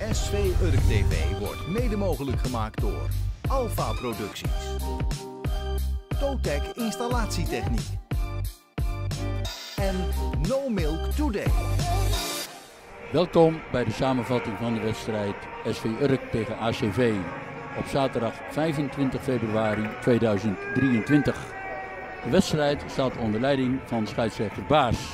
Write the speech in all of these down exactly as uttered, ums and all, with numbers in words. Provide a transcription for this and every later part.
S V Urk T V wordt mede mogelijk gemaakt door Alpha Producties, Totec Installatietechniek en No Milk Today. Welkom bij de samenvatting van de wedstrijd S V Urk tegen A C V op zaterdag vijfentwintig februari tweeduizend drieëntwintig. De wedstrijd staat onder leiding van scheidsrechter Baas.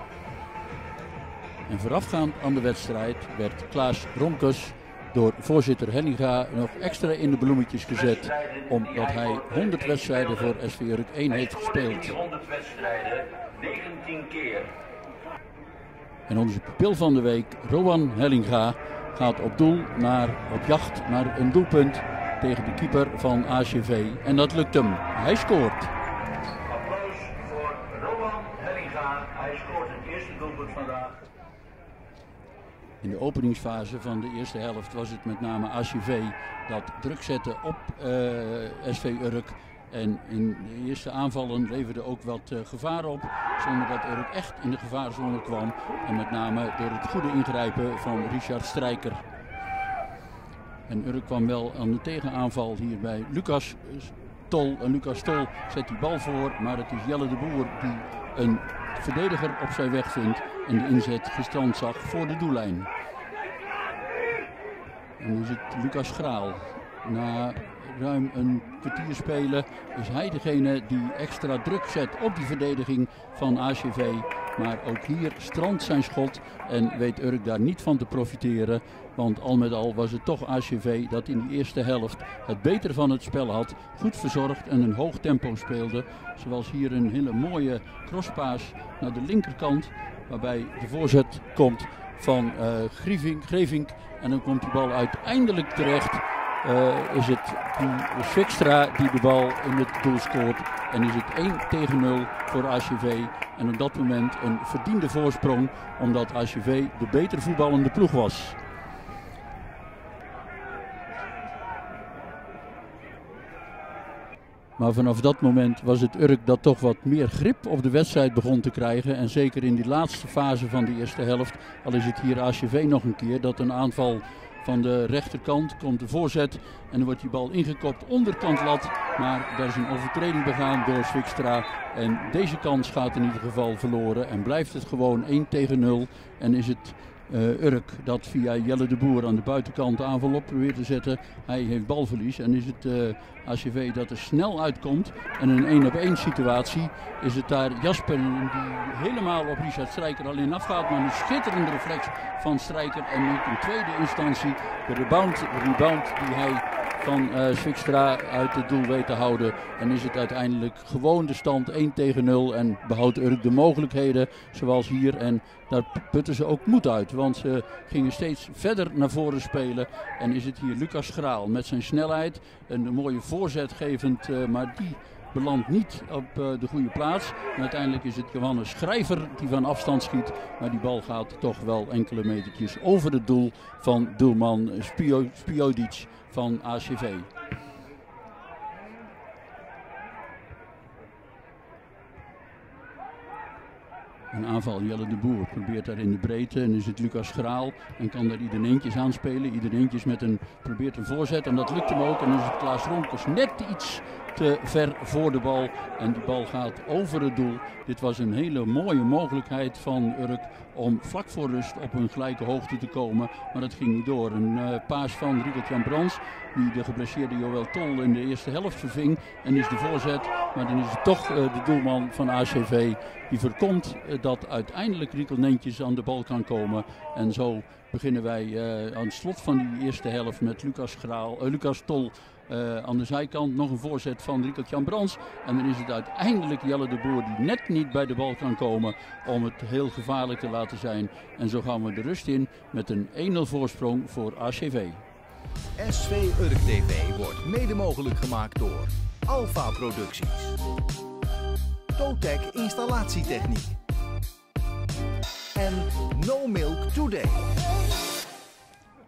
En voorafgaand aan de wedstrijd werd Klaas Romkes door voorzitter Hellinga nog extra in de bloemetjes gezet, omdat hij honderd wedstrijden voor S V Urk één heeft gespeeld. honderd wedstrijden, negentien keer. En onze pupil van de week, Rowan Hellinga, gaat op doel naar, op jacht naar een doelpunt tegen de keeper van A C V. En dat lukt hem. Hij scoort. Applaus voor Rowan Hellinga. Hij scoort het eerste doelpunt vandaag. In de openingsfase van de eerste helft was het met name A C V dat druk zette op uh, S V Urk. En in de eerste aanvallen leverde ook wat uh, gevaar op, zonder dat Urk echt in de gevaarzone kwam. En met name door het goede ingrijpen van Richard Strijker. En Urk kwam wel aan de tegenaanval hier bij Lucas Tol. En Lucas Tol zet die bal voor, maar het is Jelle de Boer die een verdediger op zijn weg vindt en de inzet gestrand zag voor de doellijn. En nu zit Lucas Graal. Na ruim een kwartier spelen is hij degene die extra druk zet op die verdediging van A C V. Maar ook hier strandt zijn schot en weet Urk daar niet van te profiteren. Want al met al was het toch A C V dat in de eerste helft het beter van het spel had. Goed verzorgd en een hoog tempo speelde. Zoals hier een hele mooie crosspaas naar de linkerkant. Waarbij de voorzet komt van uh, Grievink, Grevink. En dan komt die bal uiteindelijk terecht. Uh, is het die Zwikstra die de bal in het doel scoort. En is het één tegen nul voor A C V. En op dat moment een verdiende voorsprong. Omdat A C V de beter voetballende ploeg was. Maar vanaf dat moment was het Urk dat toch wat meer grip op de wedstrijd begon te krijgen. En zeker in die laatste fase van de eerste helft. Al is het hier A C V nog een keer dat een aanval van de rechterkant komt de voorzet. En dan wordt die bal ingekopt onderkant lat. Maar daar is een overtreding begaan door Zwikstra. En deze kans gaat in ieder geval verloren. En blijft het gewoon één tegen nul. En is het Uh, Urk dat via Jelle de Boer aan de buitenkant de aanval op probeert te zetten. Hij heeft balverlies en is het uh, A C V dat er snel uitkomt. En in een één op één situatie is het daar Jasper die helemaal op Richard Strijker alleen afgaat. Maar een schitterende reflex van Strijker. En ook in tweede instantie de rebound, rebound die hij van uh, Zwikstra uit het doel weet te houden. En is het uiteindelijk gewoon de stand één tegen nul. En behoudt Urk de mogelijkheden zoals hier. En daar putten ze ook moed uit. Want ze gingen steeds verder naar voren spelen. En is het hier Lucas Graal met zijn snelheid. En een mooie voorzet gevend. Uh, maar die belandt niet op uh, de goede plaats. En uiteindelijk is het Johannes Schrijver die van afstand schiet. Maar die bal gaat toch wel enkele metertjes over het doel van doelman Spio, Spiodic van A C V. Een aanval, Jelle de Boer probeert daar in de breedte en is het Lucas Graal en kan daar iedereentjes aanspelen. Iedereentjes met een, probeert een voorzet en dat lukt hem ook. En dan is het Klaas Romkes net iets te ver voor de bal en die bal gaat over het doel. Dit was een hele mooie mogelijkheid van Urk om vlak voor rust op een gelijke hoogte te komen, maar dat ging niet door. Een uh, paas van Riekert-Jan Brands die de geblesseerde Joël Tol in de eerste helft verving en is de voorzet, maar dan is het toch uh, de doelman van A C V die voorkomt uh, dat uiteindelijk Riekel Neentjes aan de bal kan komen. En zo beginnen wij uh, aan het slot van die eerste helft met Lucas, Graal, uh, Lucas Tol uh, aan de zijkant. Nog een voorzet van Riekert-Jan Brands. En dan is het uiteindelijk Jelle de Boer die net niet bij de bal kan komen om het heel gevaarlijk te laten zijn. En zo gaan we de rust in met een één nul voorsprong voor A C V. S V Urk T V wordt mede mogelijk gemaakt door Alpha Producties, Totec Installatietechniek en No Milk Today.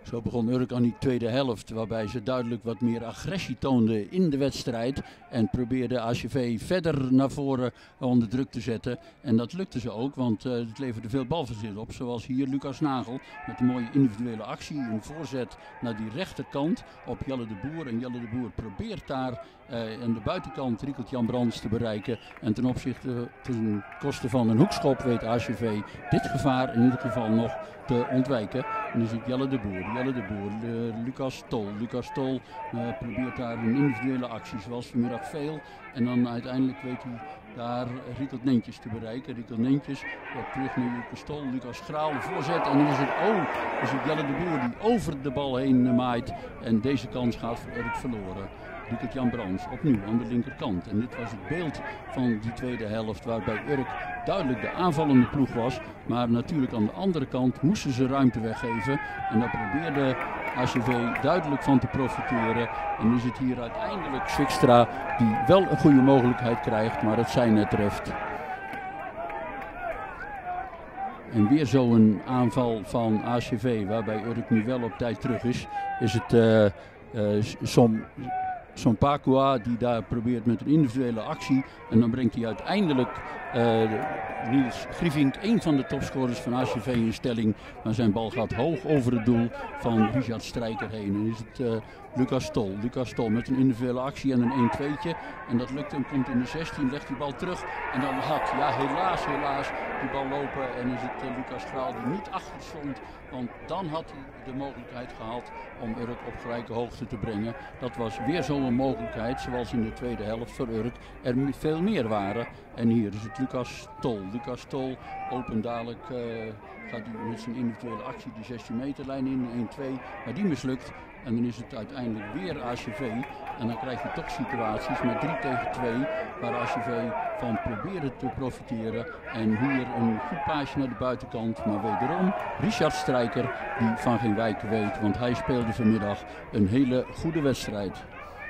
Zo begon Urk aan die tweede helft, waarbij ze duidelijk wat meer agressie toonden in de wedstrijd. En probeerde A C V verder naar voren onder druk te zetten. En dat lukte ze ook, want uh, het leverde veel balverzit op. Zoals hier Lucas Nagel met een mooie individuele actie. Een voorzet naar die rechterkant op Jelle de Boer. En Jelle de Boer probeert daar uh, aan de buitenkant Riekert-Jan Brands te bereiken. En ten opzichte ten koste van een hoekschop weet A C V dit gevaar in ieder geval nog te ontwijken. En dan zit Jelle de Boer, Jelle de Boer, uh, Lucas Tol. Lucas Tol uh, probeert daar een individuele actie zoals vanmiddag veel. En dan uiteindelijk weet hij daar Riekert Nentjes te bereiken. Riekert Nentjes wordt terug naar Lucas Tol, Lucas Schraal, de voorzet. En dan is het, oh, is het Jelle de Boer die over de bal heen uh, maait. En deze kans gaat voor Urk verloren. Riekert-Jan Brands opnieuw aan de linkerkant. En dit was het beeld van die tweede helft waarbij Urk duidelijk de aanvallende ploeg was. Maar natuurlijk aan de andere kant moesten ze ruimte weggeven. En daar probeerde A C V duidelijk van te profiteren. En nu zit hier uiteindelijk Zwikstra die wel een goede mogelijkheid krijgt, maar het zij net treft. En weer zo'n aanval van A C V waarbij Urk nu wel op tijd terug is. Is het uh, uh, som... Sompakua die daar probeert met een individuele actie. En dan brengt hij uiteindelijk uh, Niels Grievink, een van de topscorers van A C V, in stelling. Maar zijn bal gaat hoog over het doel van Richard Strijker heen. En is het uh, Lucas Tol. Lucas Tol met een individuele actie en een één tweetje. En dat lukt hem, komt in de zestien, legt die bal terug. En dan had, ja helaas, helaas, die bal lopen. En is het uh, Lucas Schraal die niet achter stond. Want dan had hij de mogelijkheid gehad om Urk op gelijke hoogte te brengen. Dat was weer zo'n mogelijkheid, zoals in de tweede helft voor Urk er veel meer waren. En hier is het Lucas Tol. Lucas Tol opent dadelijk, uh, gaat hij met zijn individuele actie die zestien meter lijn in, één twee, maar die mislukt. En dan is het uiteindelijk weer A C V. En dan krijg je toch situaties met drie tegen twee, waar A C V van proberen te profiteren. En hier een goed paasje naar de buitenkant, maar wederom Richard Strijker die van geen wijken weet, want hij speelde vanmiddag een hele goede wedstrijd.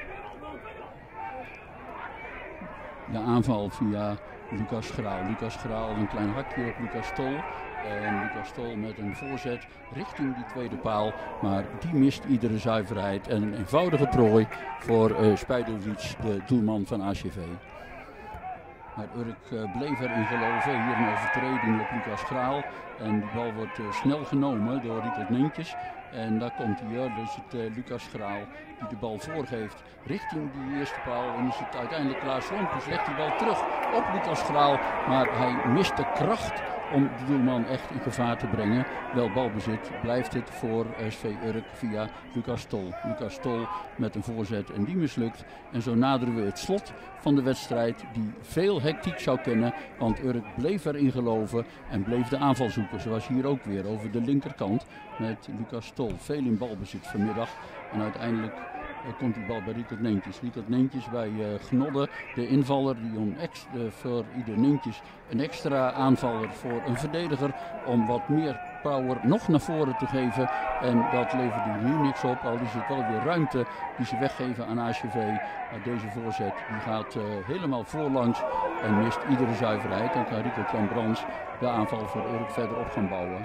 De aanval via Lucas Schraal. Lucas Schraal een klein hakje op Lucas Tol. En Lucas Tol met een voorzet richting die tweede paal. Maar die mist iedere zuiverheid. En een eenvoudige prooi voor uh, Spijdovic, de doelman van A C V. Maar Urk uh, bleef erin geloven. Hier een overtreding op Lucas Schraal. En die bal wordt uh, snel genomen door Riekert Nentjes. En daar komt hij, uh, dus het uh, Lucas Schraal die de bal voorgeeft richting die eerste paal. En is het uiteindelijk Klaas Lompjes, legt die bal terug op Lucas Schraal. Maar hij mist de kracht om de doelman echt in gevaar te brengen. Wel balbezit blijft het voor S V Urk via Lucas Tol. Lucas Tol met een voorzet en die mislukt. En zo naderen we het slot van de wedstrijd die veel hectiek zou kennen. Want Urk bleef erin geloven en bleef de aanval zoeken. Zoals hier ook weer over de linkerkant met Lucas Tol. Veel in balbezit vanmiddag. En uiteindelijk uh, komt die bal bij Riekert Nentjes. Riekert Nentjes bij uh, Gnodde, de invaller die om ex, uh, voor ieder Nentjes een extra aanvaller voor een verdediger om wat meer power nog naar voren te geven. En dat leverde hier niks op, al is het wel weer ruimte die ze weggeven aan A C V. Maar deze voorzet die gaat uh, helemaal voorlangs en mist iedere zuiverheid. En kan Riekert-Jan Brands de aanval voor Urk verder op gaan bouwen.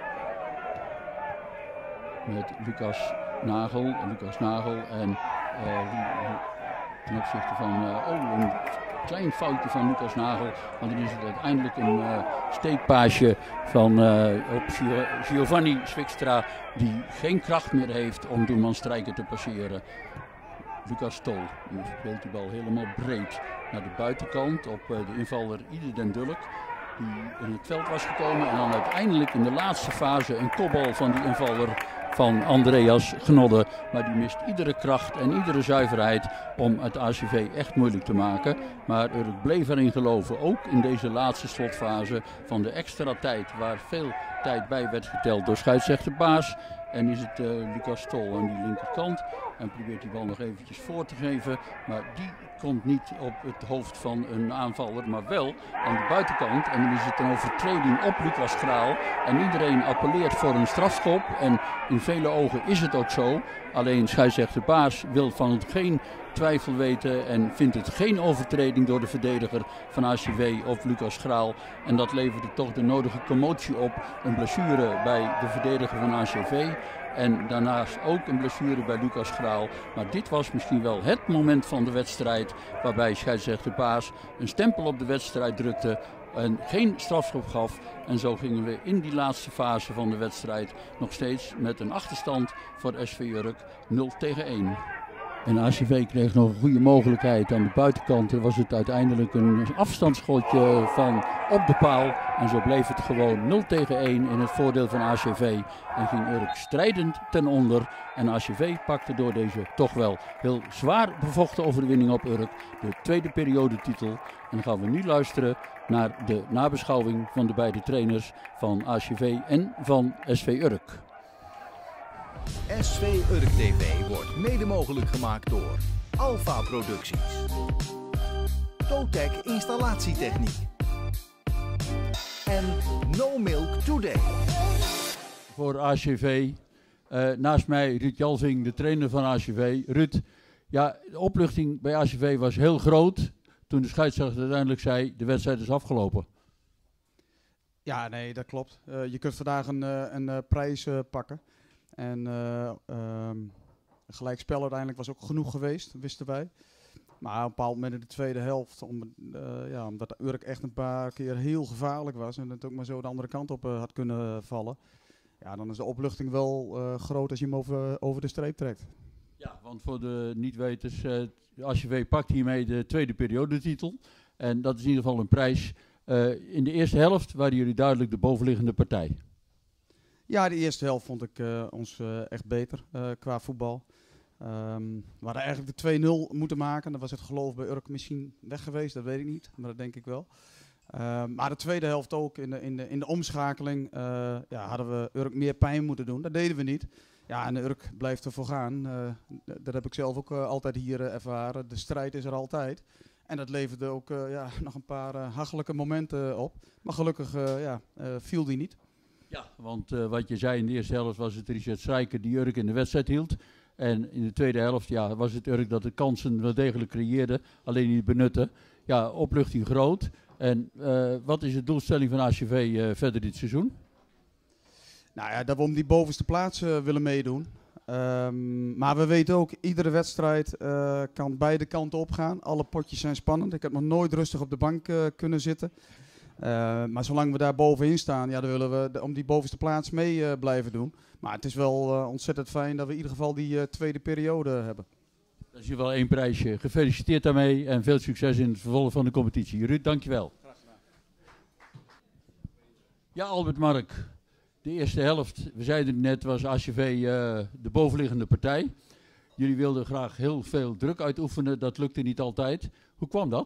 Met Lucas Nagel, Lucas Nagel en uh, ten opzichte van uh, oh, een klein foutje van Lucas Nagel, want dan is het uiteindelijk een uh, steekpaasje van uh, op Giovanni Zwikstra die geen kracht meer heeft om doelman Strijker te passeren. Lucas Tol, die speelt die bal helemaal breed naar de buitenkant op uh, de invaller Ieder den Dulk, die in het veld was gekomen en dan uiteindelijk in de laatste fase een kopbal van die invaller van Andreas Gnodde. Maar die mist iedere kracht en iedere zuiverheid om het A C V echt moeilijk te maken. Maar Urk bleef erin geloven, ook in deze laatste slotfase van de extra tijd, waar veel tijd bij werd geteld door scheidsrechter Baas. En is het uh, Lucas Tol aan die linkerkant. En probeert die bal nog eventjes voor te geven. Maar die komt niet op het hoofd van een aanvaller, maar wel aan de buitenkant. En dan is het een overtreding op Lucas Schraal. En iedereen appelleert voor een strafschop. En in vele ogen is het ook zo. Alleen scheidsrechter Baas wil van het geen twijfel weten en vindt het geen overtreding door de verdediger van A C V of Lucas Schraal. En dat leverde toch de nodige commotie op. Een blessure bij de verdediger van A C V. En daarnaast ook een blessure bij Lucas Graal. Maar dit was misschien wel het moment van de wedstrijd waarbij scheidsrechter Paas een stempel op de wedstrijd drukte en geen strafschop gaf. En zo gingen we in die laatste fase van de wedstrijd nog steeds met een achterstand voor S V Urk nul tegen één. En A C V kreeg nog een goede mogelijkheid. Aan de buitenkant was het uiteindelijk een afstandsschotje van op de paal. En zo bleef het gewoon nul tegen één in het voordeel van A C V. En ging Urk strijdend ten onder. En A C V pakte door deze toch wel heel zwaar bevochten overwinning op Urk de tweede periodetitel. En dan gaan we nu luisteren naar de nabeschouwing van de beide trainers van A C V en van S V Urk. S V Urk T V wordt mede mogelijk gemaakt door Alpha Producties, Totec Installatietechniek en No Milk Today. Voor A C V, uh, naast mij Ruud Jalving, de trainer van A C V. Ruud, ja, de opluchting bij A C V was heel groot toen de scheidsrechter uiteindelijk zei de wedstrijd is afgelopen. Ja, nee, dat klopt. Uh, je kunt vandaag een, uh, een uh, prijs uh, pakken. En uh, um, een gelijkspel uiteindelijk was ook genoeg geweest, wisten wij. Maar op een bepaald moment in de tweede helft, om, uh, ja, omdat Urk echt een paar keer heel gevaarlijk was en het ook maar zo de andere kant op uh, had kunnen vallen. Ja, dan is de opluchting wel uh, groot als je hem over, over de streep trekt. Ja, want voor de niet-weters, uh, A C V pakt hiermee de tweede periodetitel. En dat is in ieder geval een prijs. Uh, in de eerste helft waren jullie duidelijk de bovenliggende partij. Ja, de eerste helft vond ik uh, ons uh, echt beter uh, qua voetbal. Um, we hadden eigenlijk de twee nul moeten maken. Dan was het geloof bij Urk misschien weg geweest, dat weet ik niet. Maar dat denk ik wel. Uh, maar de tweede helft ook, in de, in de, in de omschakeling, uh, ja, hadden we Urk meer pijn moeten doen. Dat deden we niet. Ja, en Urk blijft ervoor gaan. Uh, d- dat heb ik zelf ook uh, altijd hier uh, ervaren. De strijd is er altijd. En dat leverde ook uh, ja, nog een paar uh, hachelijke momenten op. Maar gelukkig uh, ja, uh, viel die niet. Ja, want uh, wat je zei in de eerste helft was het Richard Strijker die Urk in de wedstrijd hield. En in de tweede helft ja, was het Urk dat de kansen wel degelijk creëerde, alleen niet benutte. Ja, opluchting groot. En uh, wat is de doelstelling van A C V uh, verder dit seizoen? Nou ja, dat we om die bovenste plaats uh, willen meedoen. Um, maar we weten ook, iedere wedstrijd uh, kan beide kanten opgaan. Alle potjes zijn spannend. Ik heb nog nooit rustig op de bank uh, kunnen zitten. Uh, maar zolang we daar bovenin staan, ja, dan willen we de, om die bovenste plaats mee uh, blijven doen. Maar het is wel uh, ontzettend fijn dat we in ieder geval die uh, tweede periode hebben. Dat is hier wel één prijsje. Gefeliciteerd daarmee en veel succes in het vervolg van de competitie. Ruud, dankjewel. Graag gedaan. Ja, Albert Mark. De eerste helft, we zeiden het net, was A C V uh, de bovenliggende partij. Jullie wilden graag heel veel druk uitoefenen, dat lukte niet altijd. Hoe kwam dat?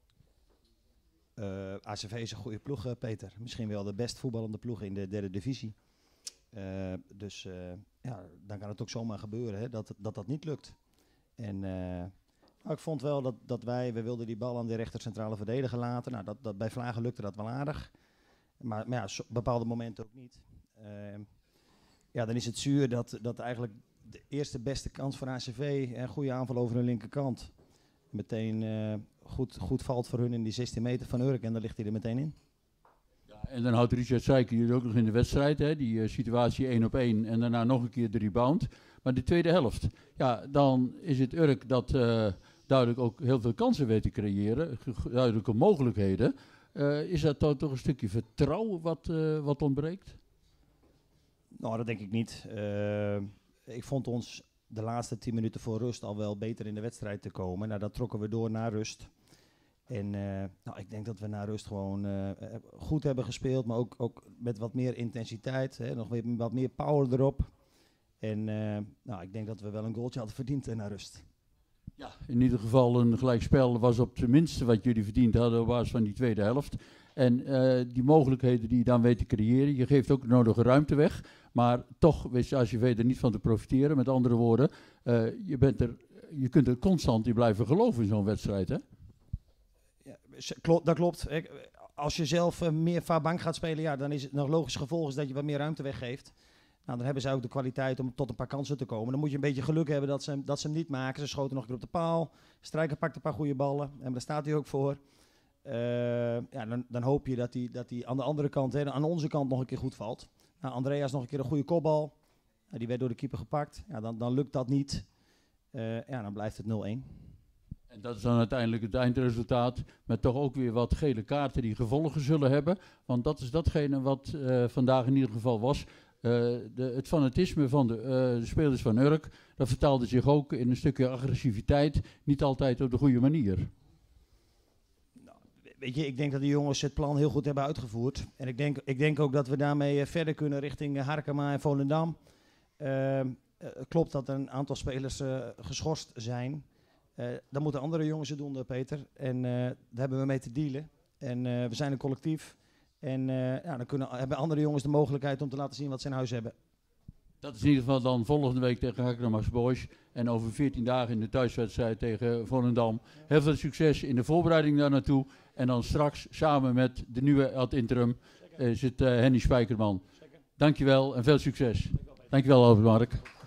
Uh, A C V is een goede ploeg, uh, Peter. Misschien wel de best voetballende ploeg in de derde divisie. Uh, dus uh, ja, dan kan het ook zomaar gebeuren hè, dat, dat dat niet lukt. En uh, nou, ik vond wel dat, dat wij, we wilden die bal aan de rechter centrale verdediger laten. Nou, dat, dat, bij Vlagen lukte dat wel aardig. Maar, maar ja, so, bepaalde momenten ook niet. Uh, ja, dan is het zuur dat, dat eigenlijk de eerste beste kans voor A C V, een goede aanval over de linkerkant, meteen uh, goed, goed valt voor hun in die zestien meter van Urk en dan ligt hij er meteen in. Ja, en dan houdt Richard Strijker jullie ook nog in de wedstrijd, hè, die uh, situatie één op één en daarna nog een keer de rebound. Maar de tweede helft, ja, dan is het Urk dat uh, duidelijk ook heel veel kansen weet te creëren, duidelijke mogelijkheden. Uh, is dat toch, toch een stukje vertrouwen wat, uh, wat ontbreekt? Nou, dat denk ik niet. Uh, ik vond ons de laatste tien minuten voor rust al wel beter in de wedstrijd te komen. Nou, dat trokken we door naar rust. En uh, nou, ik denk dat we na rust gewoon uh, goed hebben gespeeld, maar ook, ook met wat meer intensiteit. Hè, nog weer wat meer power erop. En uh, nou, ik denk dat we wel een goaltje hadden verdiend uh, na rust. Ja, in ieder geval een gelijkspel was op zijn minste wat jullie verdiend hadden op basis van die tweede helft. En uh, die mogelijkheden die je dan weet te creëren, je geeft ook de nodige ruimte weg. Maar toch wist A C V er niet van te profiteren. Met andere woorden, uh, je, bent er, je kunt er constant in blijven geloven in zo'n wedstrijd, hè? Ja, klopt, dat klopt. Als je zelf uh, meer vaak bank gaat spelen, ja, dan is het nog logisch gevolg is dat je wat meer ruimte weggeeft. Nou, dan hebben zij ook de kwaliteit om tot een paar kansen te komen. Dan moet je een beetje geluk hebben dat ze, dat ze hem niet maken. Ze schoten nog een keer op de paal. Strijker pakt een paar goede ballen. En daar staat hij ook voor. Uh, ja, dan, dan hoop je dat hij dat hij aan de andere kant, hè, aan onze kant nog een keer goed valt. Nou, Andreas nog een keer een goede kopbal. die werd door de keeper gepakt. Ja, dan, dan lukt dat niet. Uh, ja, dan blijft het nul-een. En dat is dan uiteindelijk het eindresultaat, met toch ook weer wat gele kaarten die gevolgen zullen hebben. Want dat is datgene wat uh, vandaag in ieder geval was. Uh, de, het fanatisme van de, uh, de spelers van Urk, dat vertaalde zich ook in een stukje agressiviteit, niet altijd op de goede manier. Nou, weet je, ik denk dat de jongens het plan heel goed hebben uitgevoerd. En ik denk, ik denk ook dat we daarmee uh, verder kunnen richting uh, Harkema en Volendam. Uh, uh, klopt dat een aantal spelers uh, geschorst zijn. Uh, dan moeten andere jongens het doen, uh, Peter. En uh, daar hebben we mee te dealen. En uh, we zijn een collectief. En uh, ja, dan kunnen, hebben andere jongens de mogelijkheid om te laten zien wat ze in huis hebben. Dat is in ieder geval dan volgende week tegen Harkema's Boys. En over veertien dagen in de thuiswedstrijd tegen Volendam. Heel veel succes in de voorbereiding daar naartoe. En dan straks samen met de nieuwe ad interim uh, zit uh, Henny Spijkerman. Dankjewel en veel succes. Dankjewel, Albert Mark.